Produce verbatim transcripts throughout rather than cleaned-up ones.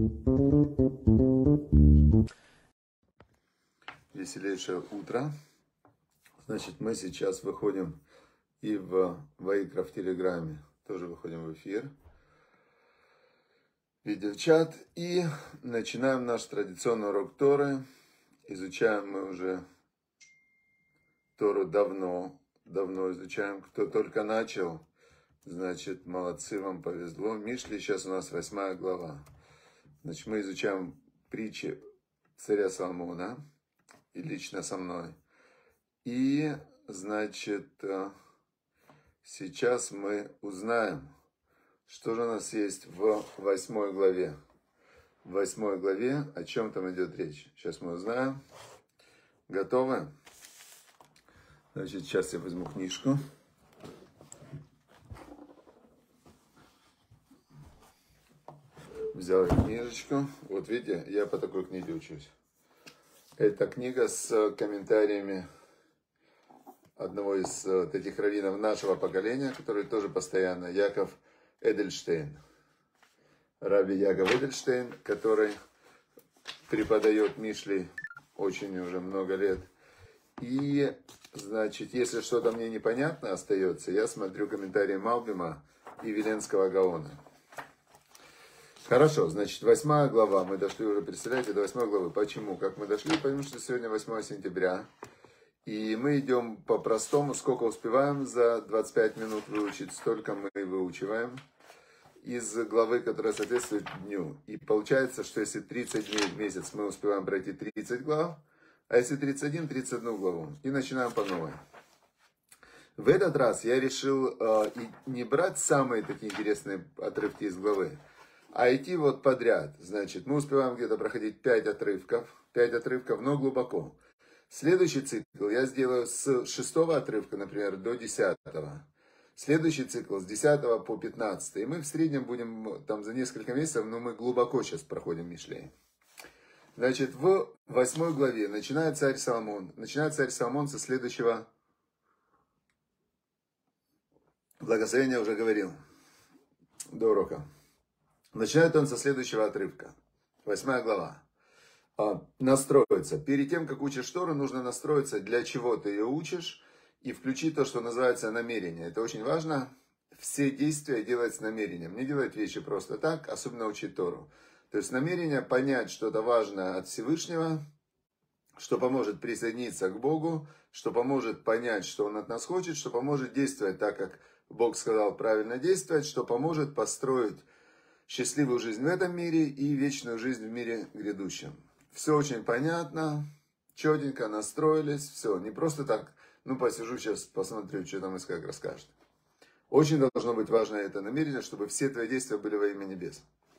Веселейшее утро. Значит, мы сейчас выходим и в Ваикра в Телеграме, тоже выходим в эфир, видеочат, и начинаем наш традиционный урок Торы. Изучаем мы уже Тору давно, давно изучаем. Кто только начал, значит, молодцы, вам повезло. Мишли, сейчас у нас восьмая глава. Значит, мы изучаем притчи царя Соломона, и лично со мной. И, значит, сейчас мы узнаем, что же у нас есть в восьмой главе. В восьмой главе, о чем там идет речь. Сейчас мы узнаем. Готовы? Значит, сейчас я возьму книжку. Взял книжечку. Вот видите, я по такой книге учусь. Это книга с комментариями одного из вот этих раввинов нашего поколения, который тоже постоянно, Яков Эдельштейн. Раби Яков Эдельштейн, который преподает Мишли очень уже много лет. И, значит, если что-то мне непонятно остается, я смотрю комментарии Малбима и Виленского Гаона. Хорошо, значит, восьмая глава, мы дошли уже, представляете, до восьмой главы. Почему? Как мы дошли? Потому что сегодня восьмое сентября, и мы идем по-простому, сколько успеваем за двадцать пять минут выучить, столько мы выучиваем из главы, которая соответствует дню. И получается, что если тридцать дней в месяц, мы успеваем пройти тридцать глав, а если тридцать один, тридцать одну главу. И начинаем по новой. В этот раз я решил э, не брать самые такие интересные отрывки из главы, а идти вот подряд. Значит, мы успеваем где-то проходить пять отрывков. пять отрывков, но глубоко. Следующий цикл я сделаю с шестого отрывка, например, до десятого. Следующий цикл с десятого по пятнадцатый. И мы в среднем будем там за несколько месяцев, но мы глубоко сейчас проходим Мишлей. Значит, в восьмой главе начинает царь Соломон. Начинает царь Соломон со следующего благословения, уже говорил, до урока. Начинает он со следующего отрывка. Восьмая глава. Настроиться. Перед тем, как учишь Тору, нужно настроиться, для чего ты ее учишь, и включить то, что называется намерение. Это очень важно. Все действия делать с намерением. Не делать вещи просто так, особенно учить Тору. То есть намерение понять что-то важное от Всевышнего, что поможет присоединиться к Богу, что поможет понять, что Он от нас хочет, что поможет действовать так, как Бог сказал правильно действовать, что поможет построить счастливую жизнь в этом мире и вечную жизнь в мире грядущем. Все очень понятно, четенько настроились, все. Не просто так, ну посижу сейчас, посмотрю, что там Искак расскажет. Очень должно быть важно это намерение, чтобы все твои действия были во имя небес.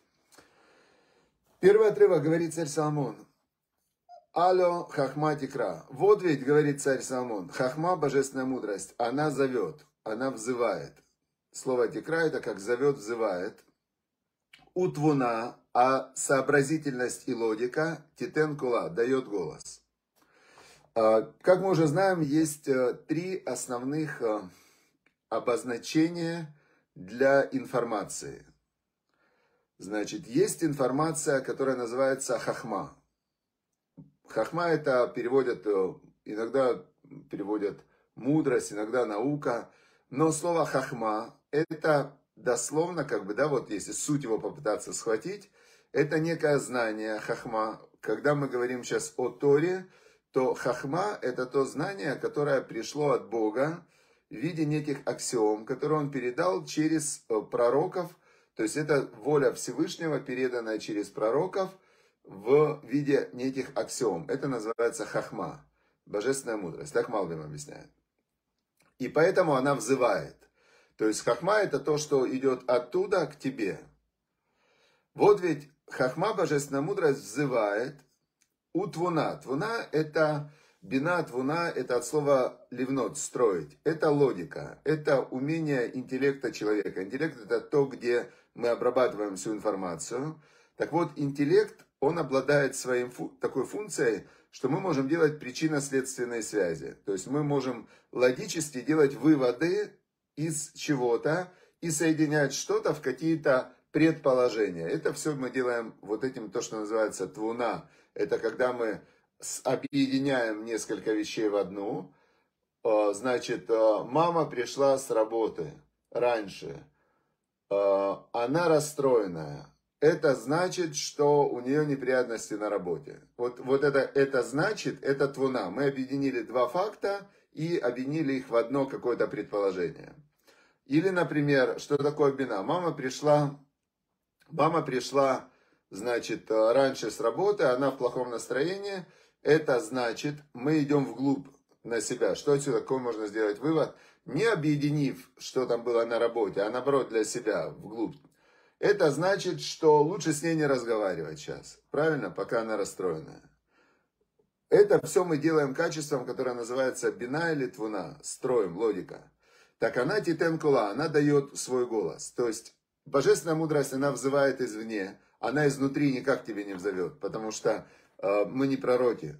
Первый отрывок говорит царь Соломон. Алло, хахма тикра. Вот ведь, говорит царь Соломон, хахма, божественная мудрость, она зовет, она взывает. Слово тикра это как зовет, взывает. Утвуна, а сообразительность и логика, титен кула, дает голос. Как мы уже знаем, есть три основных обозначения для информации. Значит, есть информация, которая называется хахма. Хахма это переводят, иногда переводят мудрость, иногда наука. Но слово хахма это дословно, как бы, да, вот если суть его попытаться схватить, это некое знание, хахма. Когда мы говорим сейчас о Торе, то хахма это то знание, которое пришло от Бога в виде неких аксиом, которые Он передал через пророков. То есть это воля Всевышнего, переданная через пророков в виде неких аксиом. Это называется хахма, божественная мудрость. Так Малбим объясняет. И поэтому она взывает. То есть хахма это то, что идет оттуда к тебе. Вот ведь хахма, божественная мудрость, взывает у твуна. Твуна это бина, твуна это от слова ливнот, строить. Это логика, это умение интеллекта человека. Интеллект это то, где мы обрабатываем всю информацию. Так вот, интеллект, он обладает своей такой функцией, что мы можем делать причинно-следственные связи. То есть мы можем логически делать выводы из чего-то и соединять что-то в какие-то предположение. Это все мы делаем вот этим, то, что называется твуна. Это когда мы объединяем несколько вещей в одну. Значит, мама пришла с работы раньше. Она расстроенная. Это значит, что у нее неприятности на работе. Вот, вот это, это значит, это твуна. Мы объединили два факта и объединили их в одно какое-то предположение. Или, например, что такое бина? Мама пришла, мама пришла, значит, раньше с работы, она в плохом настроении. Это значит, мы идем вглубь на себя. Что отсюда, какой можно сделать вывод? Не объединив, что там было на работе, а наоборот для себя, вглубь. Это значит, что лучше с ней не разговаривать сейчас. Правильно? Пока она расстроенная. Это все мы делаем качеством, которое называется бина или твуна. Строим, логика. Так она титен кула, она дает свой голос. То есть божественная мудрость, она взывает извне. Она изнутри никак тебе не взовет. Потому что э, мы не пророки.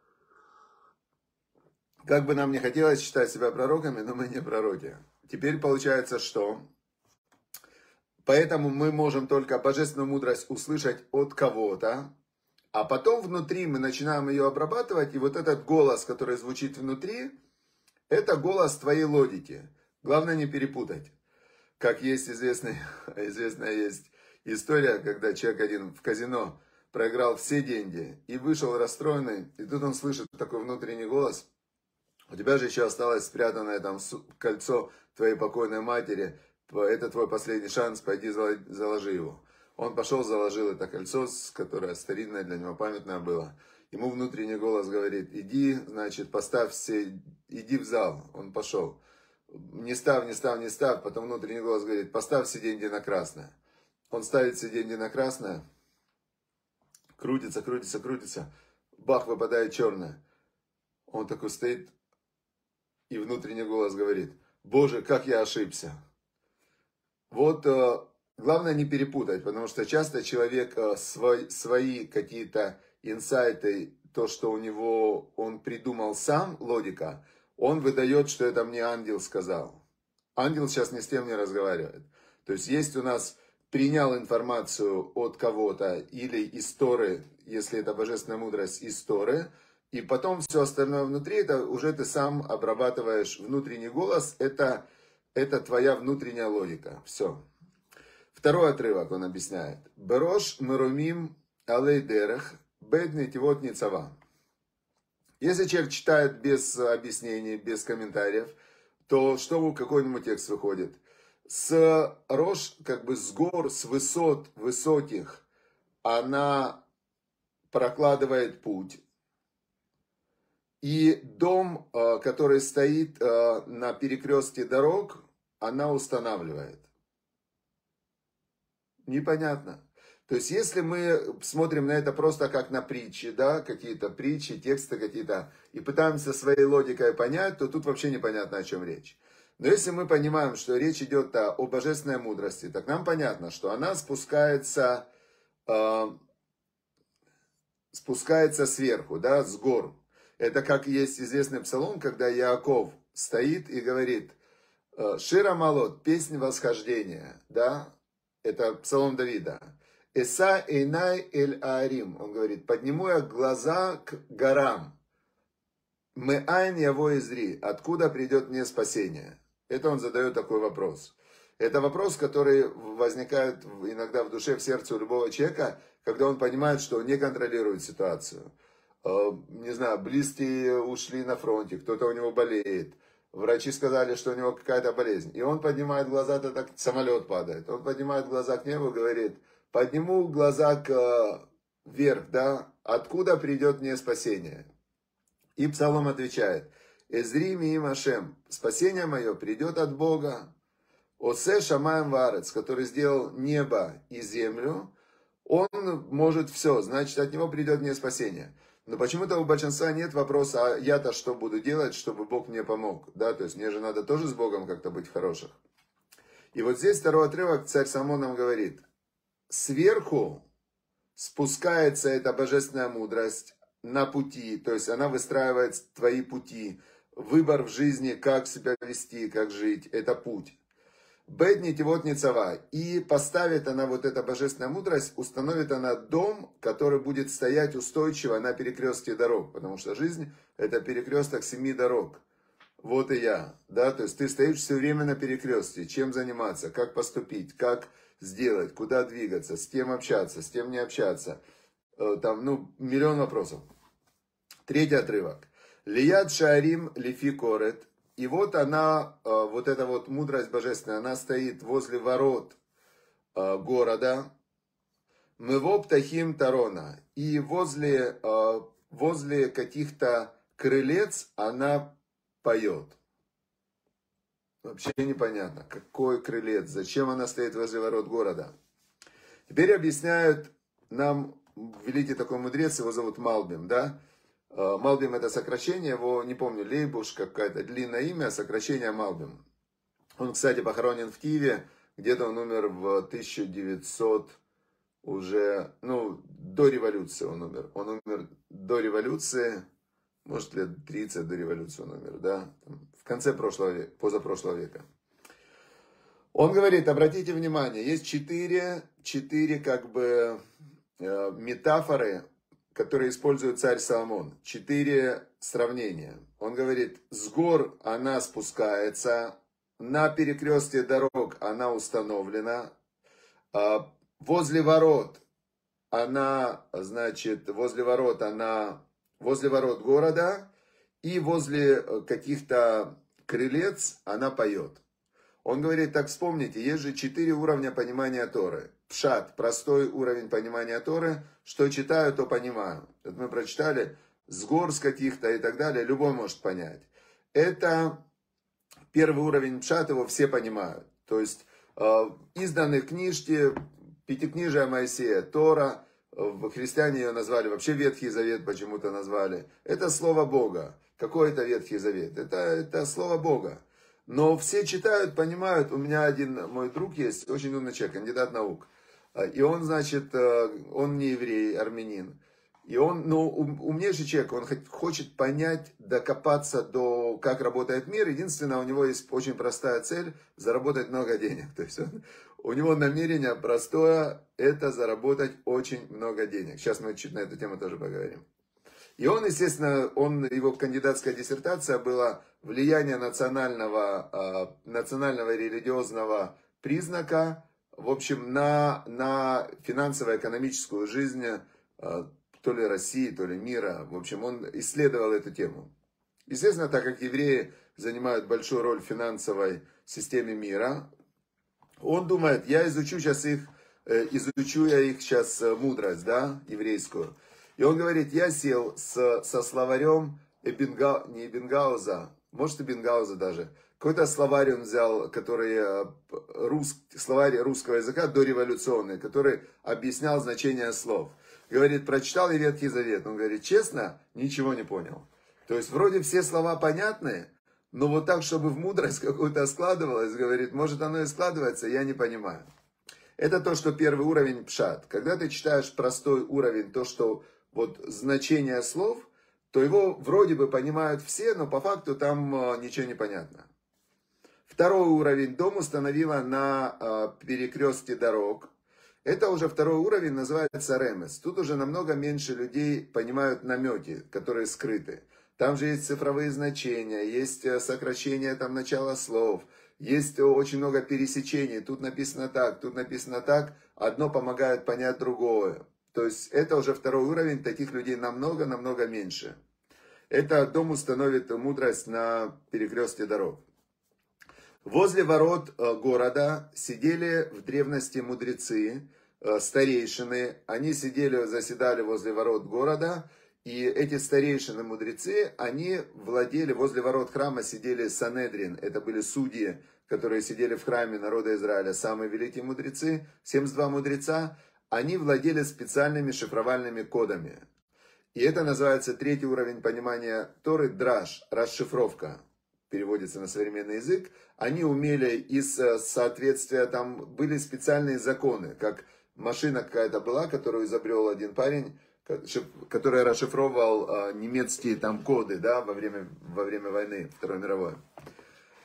Как бы нам не хотелось считать себя пророками, но мы не пророки. Теперь получается, что... Поэтому мы можем только божественную мудрость услышать от кого-то, а потом внутри мы начинаем ее обрабатывать, и вот этот голос, который звучит внутри, это голос твоей логики. Главное не перепутать. Как есть известный, известная есть история, когда человек один в казино проиграл все деньги и вышел расстроенный, и тут он слышит такой внутренний голос: у тебя же еще осталось спрятанное там кольцо твоей покойной матери, это твой последний шанс, пойди заложи его. Он пошел, заложил это кольцо, которое старинное для него, памятное было. Ему внутренний голос говорит: иди, значит, поставь все, иди в зал. Он пошел. Не ставь, не ставь, не ставь. Потом внутренний голос говорит: поставь все деньги на красное. Он ставит все деньги на красное. Крутится, крутится, крутится. Бах, выпадает черное. Он такой стоит, и внутренний голос говорит: Боже, как я ошибся. Вот э, главное не перепутать, потому что часто человек э, свой, свои какие-то инсайты, то, что у него он придумал сам, логика, он выдает, что это мне ангел сказал. Ангел сейчас ни с кем не разговаривает. То есть есть у нас, принял информацию от кого-то или из Торы, если это божественная мудрость, из Торы, и потом все остальное внутри, это уже ты сам обрабатываешь внутренний голос, это... Это твоя внутренняя логика. Все. Второй отрывок он объясняет. Берош мерумим алейдерех беднитивот ницава. Если человек читает без объяснений, без комментариев, то что какой нибудь текст выходит? С рош, как бы с гор, с высот высоких, она прокладывает путь. И дом, который стоит на перекрестке дорог, она устанавливает. Непонятно. То есть, если мы смотрим на это просто как на притчи, да, какие-то притчи, тексты какие-то, и пытаемся своей логикой понять, то тут вообще непонятно, о чем речь. Но если мы понимаем, что речь идет о божественной мудрости, так нам понятно, что она спускается, э, спускается сверху, да, с гор. Это как есть известный псалом, когда Яаков стоит и говорит: Шира Малот, песнь восхождения, да, это псалом Давида. Эса эйнай эль аарим, он говорит: подниму я глаза к горам. Мы айн яво изри, откуда придет мне спасение? Это он задает такой вопрос. Это вопрос, который возникает иногда в душе, в сердце у любого человека, когда он понимает, что он не контролирует ситуацию. Не знаю, близкие ушли на фронте, кто-то у него болеет. Врачи сказали, что у него какая-то болезнь. И он поднимает глаза, то так самолет падает. Он поднимает глаза к небу и говорит: подниму глаза к вверх, да, откуда придет мне спасение? И Псалом отвечает: Эзри миим Ашем, спасение мое придет от Бога. Осе шамаем варец, который сделал небо и землю, он может все, значит, от него придет мне спасение. Но почему-то у большинства нет вопроса: а я-то что буду делать, чтобы Бог мне помог? Да, то есть мне же надо тоже с Богом как-то быть хороших. И вот здесь второй отрывок, царь Соломон нам говорит: сверху спускается эта божественная мудрость на пути, то есть она выстраивает твои пути, выбор в жизни, как себя вести, как жить, это путь. Бет нитивот ницава. И поставит она, вот эта божественная мудрость, установит она дом, который будет стоять устойчиво на перекрестке дорог. Потому что жизнь — это перекресток семи дорог. Вот и я. Да? То есть ты стоишь все время на перекрестке. Чем заниматься, как поступить, как сделать, куда двигаться, с кем общаться, с кем не общаться. Там, ну, миллион вопросов. Третий отрывок. Лияд шаарим лифи корет. И вот она, вот эта вот мудрость божественная, она стоит возле ворот города. Мывоп тахим тарона. И возле, возле каких-то крылец она поет. Вообще непонятно, какой крылец, зачем она стоит возле ворот города. Теперь объясняют нам великий такой мудрец, его зовут Малбим, да? Малбим — это сокращение, его, не помню, Лейбуш, какое-то длинное имя, сокращение Малбим. Он, кстати, похоронен в Киеве, где-то он умер в тысяча девятисотом уже, ну, до революции он умер. Он умер до революции, может, лет тридцать до революции он умер, да, в конце прошлого века, позапрошлого века. Он говорит, обратите внимание, есть четыре, четыре как бы метафоры, которые использует царь Соломон. Четыре сравнения. Он говорит, с гор она спускается, на перекрестке дорог она установлена, возле ворот она, значит, возле ворот она, возле ворот города и возле каких-то крылец она поет. Он говорит, так вспомните, есть же четыре уровня понимания Торы. Пшат, простой уровень понимания Торы, что читаю, то понимаю. Это мы прочитали, с гор, с каких-то и так далее, любой может понять. Это первый уровень пшат, его все понимают. То есть, э, изданные книжки, пятикнижие Моисея, Тора, в христиане ее назвали, вообще Ветхий Завет почему-то назвали. Это слово Бога. Какой это Ветхий Завет? Это, это слово Бога. Но все читают, понимают. У меня один мой друг есть, очень умный человек, кандидат наук. И он, значит, он не еврей, армянин. И он, ну, умнейший человек, он хочет понять, докопаться до, как работает мир. Единственное, у него есть очень простая цель – заработать много денег. То есть он, у него намерение простое – это заработать очень много денег. Сейчас мы чуть на эту тему тоже поговорим. И он, естественно, он, его кандидатская диссертация была влияние национального, национального религиозного признака, в общем, на, на финансово-экономическую жизнь то ли России, то ли мира. В общем, он исследовал эту тему. Естественно, так как евреи занимают большую роль в финансовой системе мира, он думает, я изучу сейчас их, изучу я их сейчас мудрость, да, еврейскую. И он говорит, я сел с, со словарем Эббинга, не Эббингауза, может Эббингауза даже. Какой-то словарь он взял, который, рус, словарь русского языка дореволюционный, который объяснял значение слов. Говорит, прочитал и Ветхий Завет. Он говорит, честно, ничего не понял. То есть, вроде все слова понятны, но вот так, чтобы в мудрость какую-то складывалось, говорит, может оно и складывается, я не понимаю. Это то, что первый уровень пшат. Когда ты читаешь простой уровень, то, что вот значение слов, то его вроде бы понимают все, но по факту там ничего не понятно. Второй уровень дом установила на перекрестке дорог. Это уже второй уровень, называется ремес. Тут уже намного меньше людей понимают намеки, которые скрыты. Там же есть цифровые значения, есть сокращение там начала слов, есть очень много пересечений. Тут написано так, тут написано так. Одно помогает понять другое. То есть это уже второй уровень, таких людей намного-намного меньше. Это дом установит мудрость на перекрестке дорог. Возле ворот города сидели в древности мудрецы, старейшины. Они сидели, заседали возле ворот города. И эти старейшины мудрецы, они владели, возле ворот храма сидели Санедрин. Это были судьи, которые сидели в храме народа Израиля. Самые великие мудрецы, семьдесят два мудреца. Они владели специальными шифровальными кодами. И это называется третий уровень понимания Торы, драш, расшифровка. Переводится на современный язык, они умели из соответствия, там были специальные законы, как машина какая-то была, которую изобрел один парень, который расшифровывал немецкие там коды, да, во время, во время войны Второй мировой.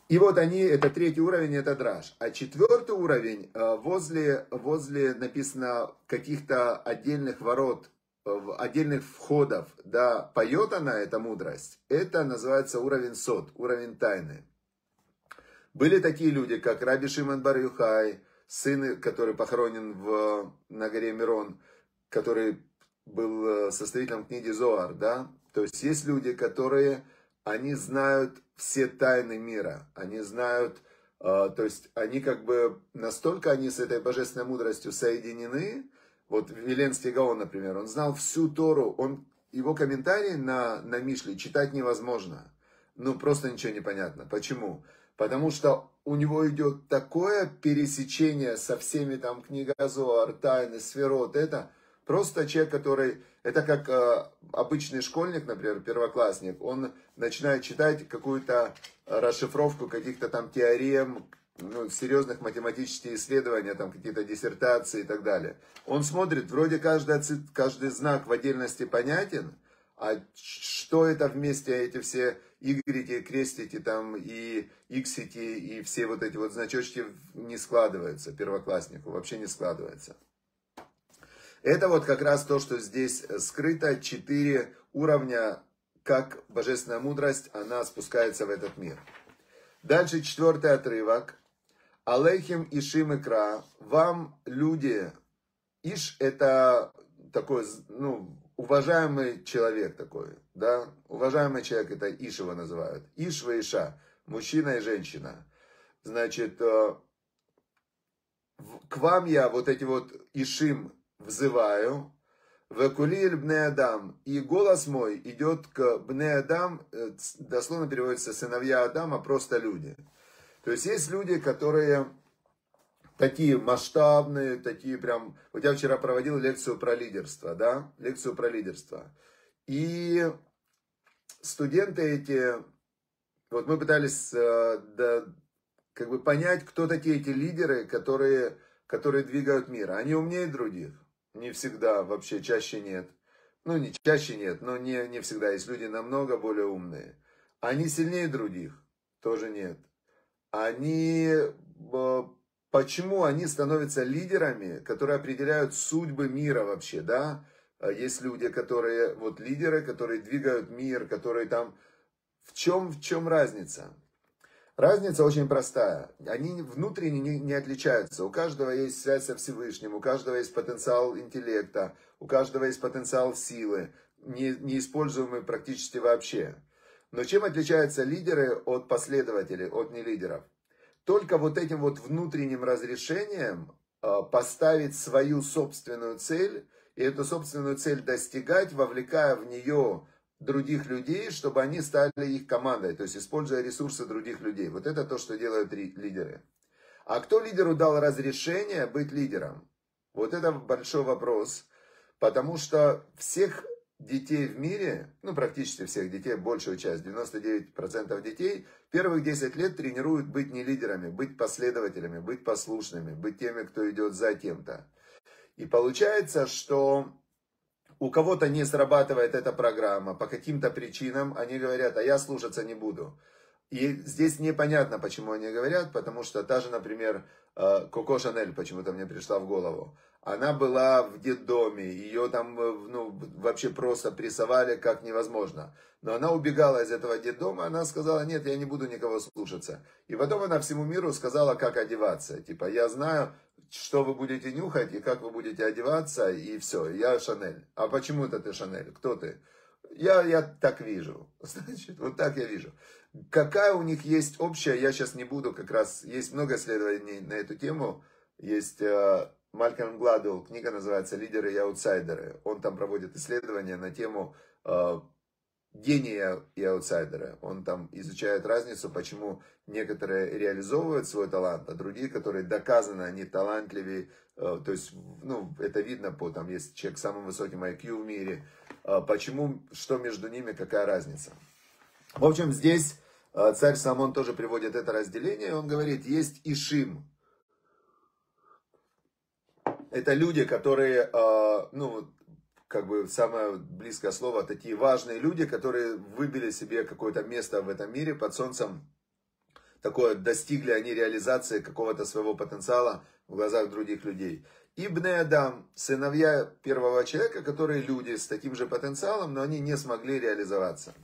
И вот они, это третий уровень, это драж. А четвертый уровень, возле, возле написано каких-то отдельных ворот, отдельных входов, да, поет она, эта мудрость. Это называется уровень сот, уровень тайны. Были такие люди, как Раби Шимон бар Юхай, сын, который похоронен в, на горе Мирон, который был составителем книги Зоар, да. То есть есть люди, которые, они знают все тайны мира, они знают, э, то есть они как бы настолько они с этой божественной мудростью соединены. Вот Виленский Гаон, например, он знал всю Тору, он, его комментарии на, на Мишле читать невозможно. Ну, просто ничего не понятно. Почему? Потому что у него идет такое пересечение со всеми там книга Зоар, тайны, сферот, это просто человек, который, это как э, обычный школьник, например, первоклассник, он начинает читать какую-то расшифровку каких-то там теорем, ну, серьезных математических исследований, там какие-то диссертации и так далее. Он смотрит, вроде каждый, каждый знак в отдельности понятен, а что это вместе, эти все игреки, крестики там и иксики и все вот эти вот значочки не складываются первокласснику, вообще не складывается. Это вот как раз то, что здесь скрыто, четыре уровня, как божественная мудрость, она спускается в этот мир. Дальше четвертый отрывок. Алейхим ишим икра, вам люди, иш это такой, ну, уважаемый человек такой, да, уважаемый человек, это иш его называют, иш ва иша, мужчина и женщина. Значит, к вам я вот эти вот ишим взываю, векулиль бне Адам, и голос мой идет к бне Адам, дословно переводится сыновья Адама, просто люди. То есть есть люди, которые такие масштабные, такие прям... Вот я вчера проводил лекцию про лидерство, да, лекцию про лидерство. И студенты эти, вот мы пытались да, как бы понять, кто такие эти лидеры, которые, которые двигают мир. Они умнее других? Не всегда, вообще чаще нет. Ну, не чаще нет, но не, не всегда. Есть люди намного более умные. Они сильнее других? Тоже нет. Они, почему они становятся лидерами, которые определяют судьбы мира вообще, да? Есть люди, которые, вот лидеры, которые двигают мир, которые там, в чем, в чем разница? Разница очень простая. Они внутренне не, не отличаются. У каждого есть связь со Всевышним, у каждого есть потенциал интеллекта, у каждого есть потенциал силы, не, неиспользуемый практически вообще. Но чем отличаются лидеры от последователей, от нелидеров? Только вот этим вот внутренним разрешением поставить свою собственную цель, и эту собственную цель достигать, вовлекая в нее других людей, чтобы они стали их командой, то есть используя ресурсы других людей. Вот это то, что делают лидеры. А кто лидеру дал разрешение быть лидером? Вот это большой вопрос, потому что всех детей в мире, ну практически всех детей, большую часть, девяносто девять процентов детей, первых десять лет тренируют быть не лидерами, быть последователями, быть послушными, быть теми, кто идет за кем-то. И получается, что у кого-то не срабатывает эта программа по каким-то причинам, они говорят, а я слушаться не буду. И здесь непонятно, почему они говорят, потому что та же, например, Коко Шанель почему-то мне пришла в голову. Она была в детдоме, ее там ну, вообще просто прессовали как невозможно. Но она убегала из этого детдома, она сказала, нет, я не буду никого слушаться. И потом она всему миру сказала, как одеваться. Типа, я знаю, что вы будете нюхать и как вы будете одеваться, и все, я Шанель. А почему это ты Шанель? Кто ты? Я, я так вижу. Значит, вот так я вижу. Какая у них есть общая, я сейчас не буду, как раз есть много исследований на эту тему. Есть э, Малькольм Гладуэлл, книга называется «Лидеры и аутсайдеры». Он там проводит исследования на тему э, гения и аутсайдера. Он там изучает разницу, почему некоторые реализовывают свой талант, а другие, которые доказаны, они талантливее. Э, то есть, ну, это видно по, там есть человек с самым высоким ай кью в мире. Э, почему, что между ними, какая разница? В общем, здесь царь Соломон тоже приводит это разделение, он говорит, есть ишим. Это люди, которые, ну, как бы самое близкое слово, такие важные люди, которые выбили себе какое-то место в этом мире под солнцем. такое, достигли они реализации какого-то своего потенциала в глазах других людей. И Бней Адам, сыновья первого человека, которые люди с таким же потенциалом, но они не смогли реализоваться.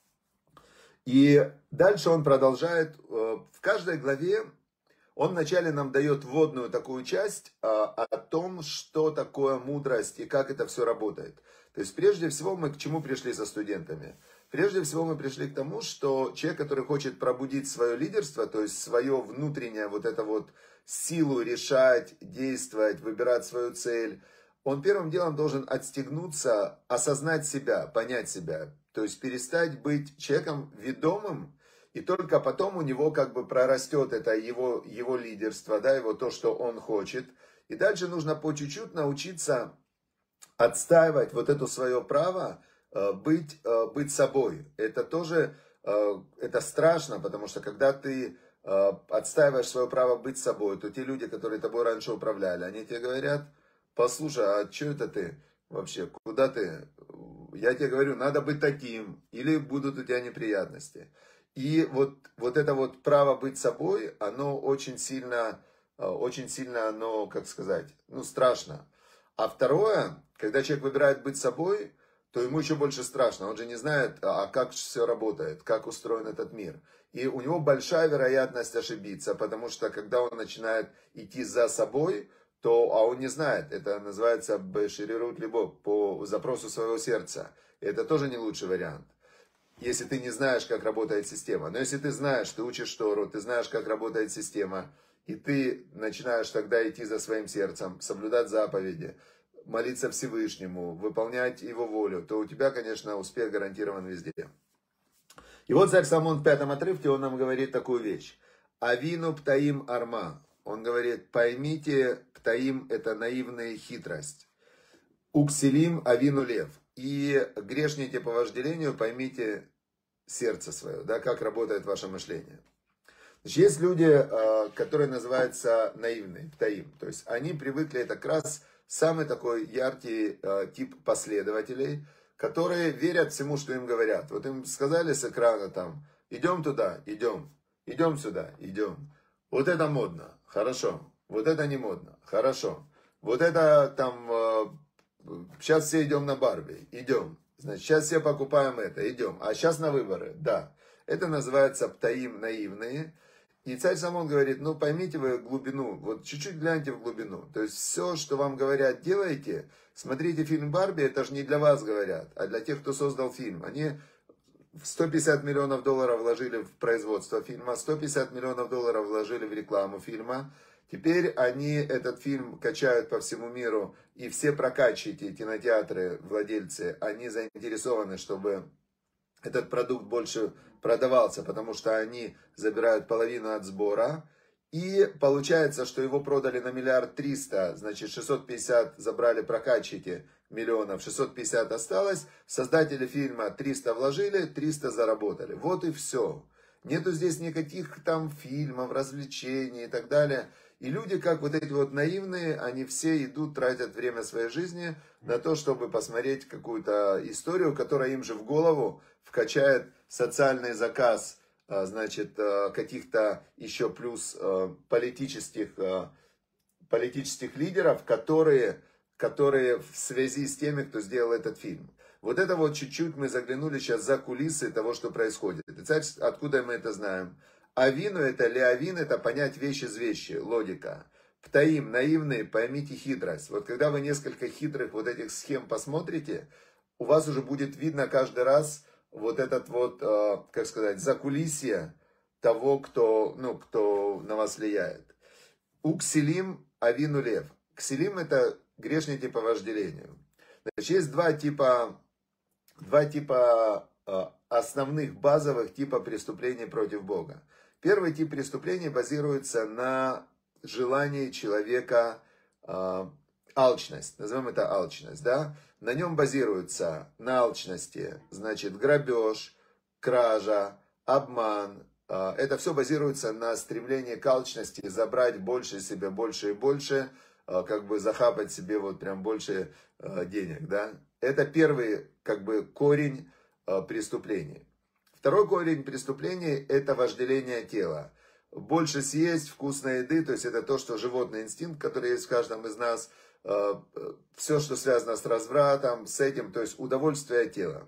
И дальше он продолжает, в каждой главе он вначале нам дает вводную такую часть о том, что такое мудрость и как это все работает. То есть прежде всего мы к чему пришли со студентами? Прежде всего мы пришли к тому, что человек, который хочет пробудить свое лидерство, то есть свое внутреннее вот это вот силу решать, действовать, выбирать свою цель, он первым делом должен отстегнуться, осознать себя, понять себя. То есть перестать быть человеком ведомым, и только потом у него как бы прорастет это его, его лидерство, да, его то, что он хочет. И дальше нужно по чуть-чуть научиться отстаивать вот это свое право, Быть, быть собой. Это тоже, это страшно, потому что когда ты отстаиваешь свое право быть собой, то те люди, которые тобой раньше управляли, они тебе говорят: послушай, а что это ты вообще, куда ты? Я тебе говорю, надо быть таким, или будут у тебя неприятности. И вот, вот это вот право быть собой, оно очень сильно, очень сильно, оно, как сказать, ну страшно. А второе, когда человек выбирает быть собой, то ему еще больше страшно. Он же не знает, а как все работает, как устроен этот мир. И у него большая вероятность ошибиться, потому что когда он начинает идти за собой, то, а он не знает, это называется беширирут либо по запросу своего сердца. И это тоже не лучший вариант, если ты не знаешь, как работает система. Но если ты знаешь, ты учишь Тору, ты знаешь, как работает система, и ты начинаешь тогда идти за своим сердцем, соблюдать заповеди, молиться Всевышнему, выполнять его волю, то у тебя, конечно, успех гарантирован везде. И вот царь Соломон в пятом отрывке, он нам говорит такую вещь. Авину птаим арма. Он говорит, поймите, птаим это наивная хитрость. Укселим авину лев. И грешники по вожделению, поймите сердце свое, да, как работает ваше мышление. Значит, есть люди, которые называются наивные, птаим. То есть они привыкли, это как раз самый такой яркий э, тип последователей, которые верят всему, что им говорят. Вот им сказали с экрана там, идем туда, идем, идем сюда, идем. Вот это модно, хорошо. Вот это не модно, хорошо. Вот это там, э, сейчас все идем на Барби, идем. Значит, сейчас все покупаем это, идем. А сейчас на выборы, да. Это называется птаим наивные. И царь Соломон говорит, ну поймите вы глубину, вот чуть-чуть гляньте в глубину. То есть все, что вам говорят, делайте. Смотрите фильм «Барби», это же не для вас говорят, а для тех, кто создал фильм. Они сто пятьдесят миллионов долларов вложили в производство фильма, сто пятьдесят миллионов долларов вложили в рекламу фильма. Теперь они этот фильм качают по всему миру, и все прокачиваете, кинотеатры, владельцы, они заинтересованы, чтобы этот продукт больше продавался, потому что они забирают половину от сбора. И получается, что его продали на миллиард триста, значит шестьсот пятьдесят забрали, прокачите миллионов, шестьсот пятьдесят осталось. Создатели фильма триста вложили, триста заработали. Вот и все. Нету здесь никаких там фильмов, развлечений и так далее. И люди, как вот эти вот наивные, они все идут, тратят время своей жизни на то, чтобы посмотреть какую-то историю, которая им же в голову вкачает социальный заказ, значит, каких-то еще плюс политических, политических лидеров, которые, которые в связи с теми, кто сделал этот фильм. Вот это вот чуть-чуть мы заглянули сейчас за кулисы того, что происходит. И царь, откуда мы это знаем? Авину это, леавин это понять вещь из вещи, логика. Птаим, наивные, поймите хитрость. Вот когда вы несколько хитрых вот этих схем посмотрите, у вас уже будет видно каждый раз вот этот вот, как сказать, закулисье того, кто, ну, кто на вас влияет. У ксилим авину лев. Ксилим это грешники по вожделению. Значит, есть два типа, два типа основных базовых типа преступлений против Бога. Первый тип преступлений базируется на желании человека, э, алчность, назовем это алчность, да? На нем базируется, на алчности, значит, грабеж, кража, обман. Э, это все базируется на стремлении к алчности, забрать больше себе, больше и больше, э, как бы захапать себе вот прям больше э, денег, да? Это первый, как бы, корень э, преступлений. Второй корень преступлений – это вожделение тела. больше съесть вкусной еды, то есть это то, что животный инстинкт, который есть в каждом из нас, все, что связано с развратом, с этим, то есть удовольствие тела.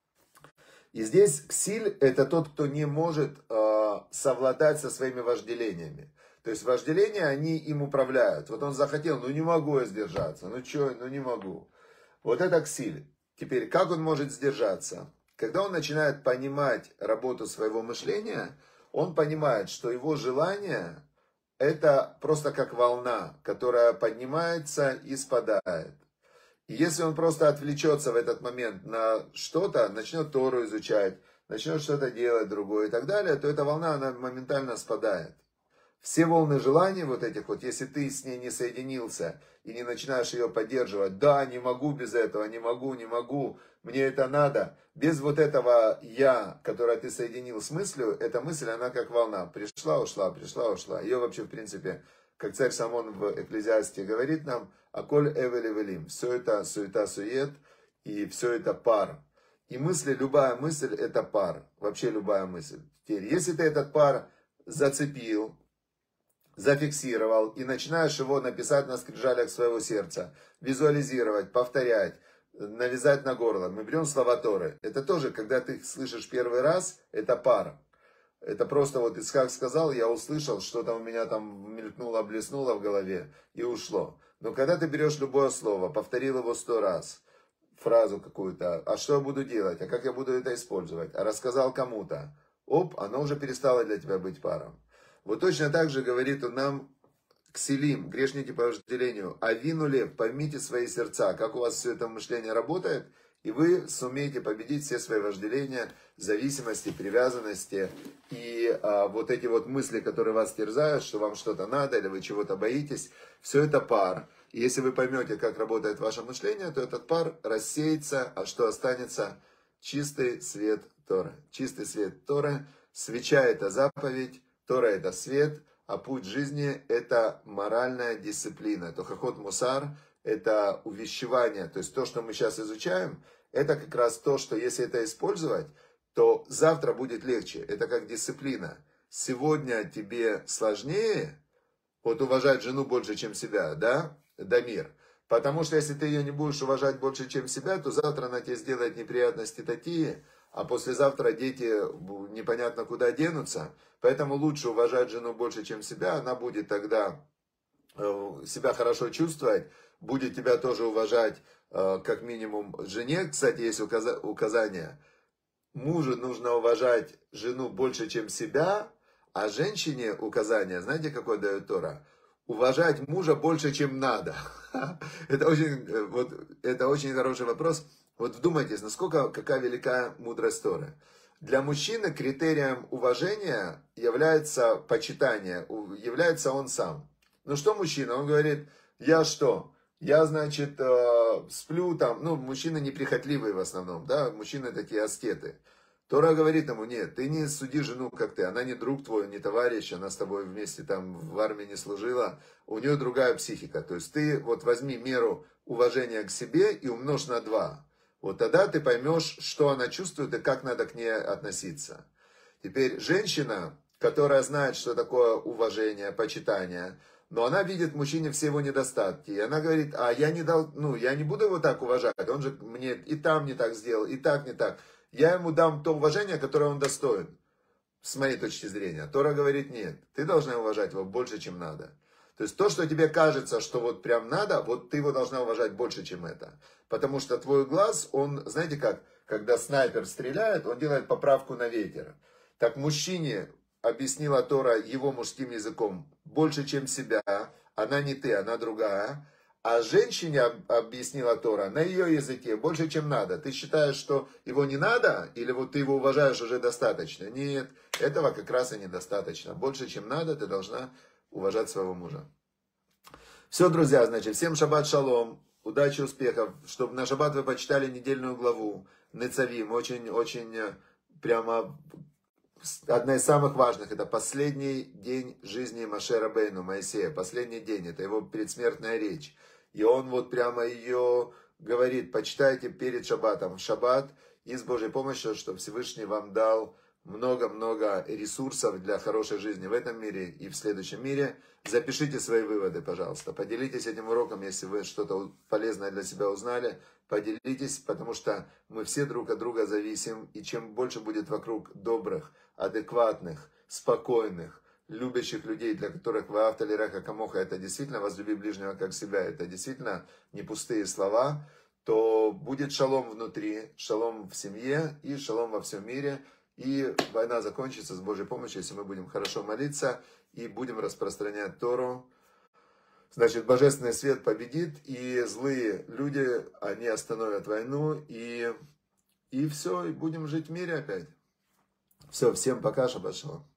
И здесь ксиль – это тот, кто не может совладать со своими вожделениями. То есть вожделения, они им управляют. Вот он захотел, ну не могу я сдержаться, ну что, ну не могу. Вот это ксиль. Теперь, как он может сдержаться? Когда он начинает понимать работу своего мышления, он понимает, что его желание – это просто как волна, которая поднимается и спадает. И если он просто отвлечется в этот момент на что-то, начнет Тору изучать, начнет что-то делать другое и так далее, то эта волна, она моментально спадает. Все волны желаний вот этих вот, если ты с ней не соединился и не начинаешь ее поддерживать, да, не могу без этого, не могу, не могу, мне это надо. Без вот этого «я», которое ты соединил с мыслью, эта мысль, она как волна. Пришла, ушла, пришла, ушла. Ее вообще, в принципе, как царь Соломон в Экклезиасте говорит нам, «Аколь эвель эвелим». Все это суета-сует, и все это пар. И мысли, любая мысль, это пар. Вообще любая мысль. Теперь, если ты этот пар зацепил, зафиксировал и начинаешь его написать на скрижалях своего сердца, визуализировать, повторять, навязать на горло. Мы берем слова Торы. Это тоже, когда ты их слышишь первый раз, это пар. Это просто вот Ицхак сказал, я услышал, что-то у меня там мелькнуло, блеснуло в голове и ушло. Но когда ты берешь любое слово, повторил его сто раз, фразу какую-то, а что я буду делать, а как я буду это использовать, а рассказал кому-то, оп, оно уже перестало для тебя быть паром. Вот точно так же говорит он нам, ксилим, грешники по вожделению, авину лев, поймите свои сердца, как у вас все это мышление работает, и вы сумеете победить все свои вожделения, зависимости, привязанности и а, вот эти вот мысли, которые вас терзают, что вам что-то надо или вы чего-то боитесь, все это пар. И если вы поймете, как работает ваше мышление, то этот пар рассеется, а что останется? Чистый свет Торы. Чистый свет Торы, свеча это заповедь, Тора это свет, а путь жизни это моральная дисциплина. Тохахот мусар это увещевание. То есть то, что мы сейчас изучаем, это как раз то, что если это использовать, то завтра будет легче. Это как дисциплина. Сегодня тебе сложнее вот уважать жену больше, чем себя, да, Дамир. Потому что если ты ее не будешь уважать больше, чем себя, то завтра она тебе сделает неприятности такие, а послезавтра дети непонятно куда денутся. Поэтому лучше уважать жену больше, чем себя. Она будет тогда себя хорошо чувствовать, будет тебя тоже уважать, как минимум, жене. Кстати, есть указание. Мужу нужно уважать жену больше, чем себя, а женщине указание, знаете, какое дает Тора? Уважать мужа больше, чем надо. Это очень, вот, это очень хороший вопрос. Вот вдумайтесь, насколько, какая велика мудрость Торы. Для мужчины критерием уважения является почитание, является он сам. Ну что мужчина? Он говорит, я что? Я, значит, сплю там, ну, мужчины неприхотливые в основном, да, мужчины такие аскеты. Тора говорит ему, нет, ты не суди жену, как ты, она не друг твой, не товарищ, она с тобой вместе там в армии не служила, у нее другая психика. То есть ты вот возьми меру уважения к себе и умножь на два. Вот тогда ты поймешь, что она чувствует и как надо к ней относиться. Теперь женщина, которая знает, что такое уважение, почитание, но она видит в мужчине все его недостатки. И она говорит, а я не, дал, ну, я не буду его так уважать, он же мне и там не так сделал, и так не так. Я ему дам то уважение, которое он достоин, с моей точки зрения. Тора говорит, нет, ты должна уважать его больше, чем надо. То есть то, что тебе кажется, что вот прям надо, вот ты его должна уважать больше, чем это. Потому что твой глаз, он, знаете как, когда снайпер стреляет, он делает поправку на ветер. Так мужчине объяснила Тора его мужским языком больше, чем себя. Она не ты, она другая. А женщине объяснила Тора на ее языке больше, чем надо. Ты считаешь, что его не надо? Или вот ты его уважаешь уже достаточно? Нет, этого как раз и недостаточно. Больше, чем надо, ты должна уважать своего мужа. Все, друзья, значит, всем шаббат шалом, удачи, успехов, чтобы на шаббат вы почитали недельную главу Нецавим, очень-очень прямо одна из самых важных, это последний день жизни Моше Рабейну, Моисея, последний день, это его предсмертная речь, и он вот прямо ее говорит, почитайте перед шаббатом, в шаббат, и с Божьей помощью, чтобы Всевышний вам дал много-много ресурсов для хорошей жизни в этом мире и в следующем мире. Запишите свои выводы, пожалуйста. Поделитесь этим уроком, если вы что-то полезное для себя узнали. Поделитесь, потому что мы все друг от друга зависим. И чем больше будет вокруг добрых, адекватных, спокойных, любящих людей, для которых вы автолираха камоха, это действительно возлюби ближнего как себя, это действительно не пустые слова, то будет шалом внутри, шалом в семье и шалом во всем мире. И война закончится с Божьей помощью, если мы будем хорошо молиться и будем распространять Тору. Значит, божественный свет победит, и злые люди, они остановят войну, и, и все, и будем жить в мире опять. Все, всем пока, шаббат шалом.